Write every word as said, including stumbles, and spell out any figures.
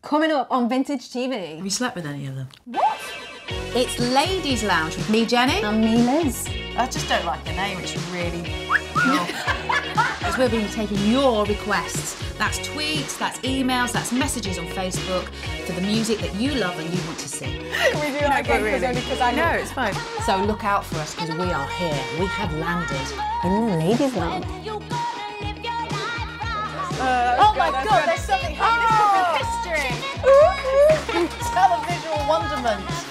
Coming up on Vintage T V. Have you slept with any of them? What? It's Ladies Lounge with me, Jenny. And me, Liz. I just don't like the name, it's really... As we'll be taking your requests. That's tweets, that's emails, that's messages on Facebook for the music that you love and you want to see. Can we do that again? Really. Only because I know. No, it's fine. So look out for us because we are here. We have landed. In the Ladies Lounge. Uh, oh my God, God, there's something happening. Oh. This could be history. Televisual wonderment.